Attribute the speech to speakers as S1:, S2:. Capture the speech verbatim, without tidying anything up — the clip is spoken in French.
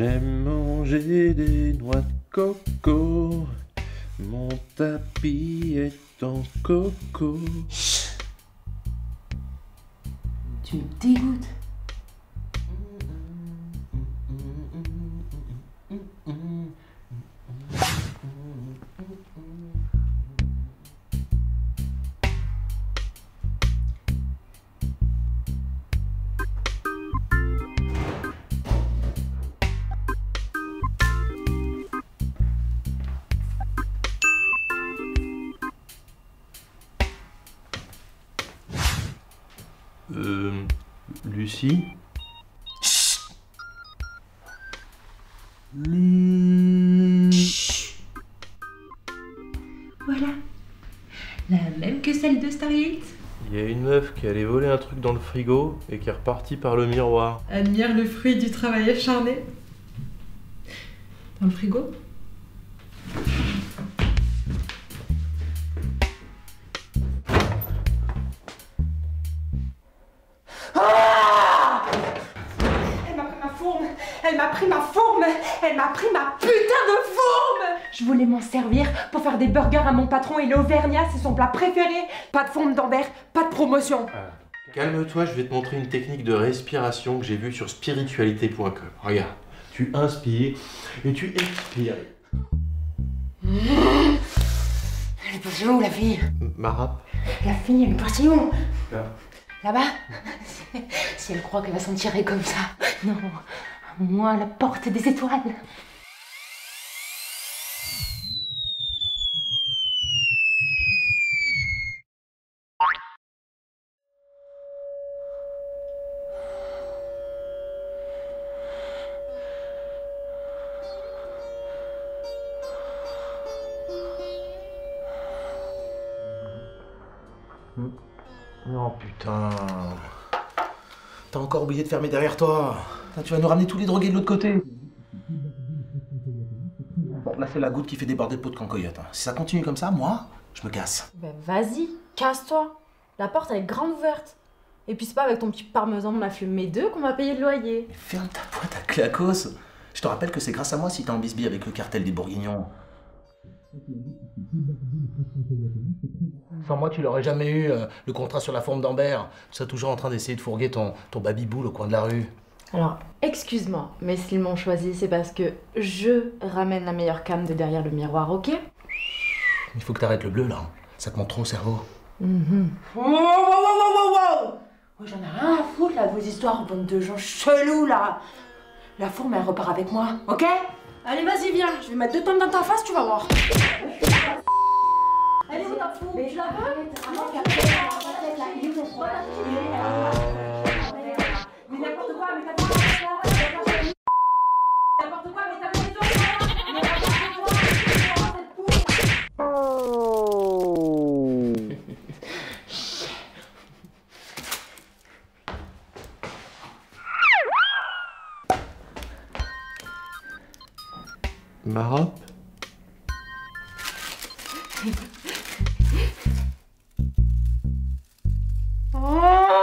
S1: J'aime manger des noix de coco. Mon tapis est en coco.
S2: Chut. Tu me dégoûtes.
S1: Euh... Lucie?
S2: Chut.
S1: Chut.
S2: Voilà. La même que celle de Stargate.
S1: Il y a une meuf qui allait voler un truc dans le frigo et qui est repartie par le miroir.
S2: Admire le fruit du travail acharné. Dans le frigo. Ah! Elle m'a pris ma fourme. Elle m'a pris ma fourme. Elle m'a pris ma putain de fourme. Je voulais m'en servir pour faire des burgers à mon patron et l'Auvergnat, c'est son plat préféré. Pas de fourme d'Ambert, pas de promotion.
S1: Ah. Calme-toi, je vais te montrer une technique de respiration que j'ai vue sur spiritualité point com. Regarde, tu inspires et tu expires.
S2: Elle est passée où la fille?
S1: Marap.
S2: La fille, elle est partie où?
S1: Là.
S2: Là-bas? Si elle croit qu'elle va s'en tirer comme ça. Non, moi, la porte des étoiles.
S3: Oh putain. T'as encore oublié de fermer derrière toi. Là, tu vas nous ramener tous les drogués de l'autre côté. Bon, là c'est la goutte qui fait déborder le pot de cancoyote. Hein. Si ça continue comme ça, moi, je me casse.
S4: Ben vas-y, casse-toi. La porte elle est grande ouverte. Et puis c'est pas avec ton petit parmesan de ma fumée deux qu'on va payer le loyer.
S3: Mais ferme ta boîte à clacos. Je te rappelle que c'est grâce à moi si t'es en bisbille avec le cartel des Bourguignons. Sans moi, tu l'aurais jamais eu, euh, le contrat sur la forme d'Ambert. Tu serais toujours en train d'essayer de fourguer ton, ton baby-boule au coin de la rue.
S4: Alors, excuse-moi, mais s'ils m'ont choisi, c'est parce que je ramène la meilleure cam de derrière le miroir, ok?
S3: Il faut que t'arrêtes le bleu, là. Ça te monte trop au cerveau.
S2: Mm-hmm. Wow, wow, wow, wow, wow, wow. Oh, j'en ai rien à foutre, là, de vos histoires, bande de gens chelous, là. La fourme, elle repart avec moi, ok?
S4: Allez, vas-y, viens, je vais mettre deux tonnes dans ta face, tu vas voir. Allez, où ta fourme? Tu la veux?
S2: Mais n'importe quoi, mais t'as pas n'importe quoi, mais t'as pas
S1: Marap?
S2: Oh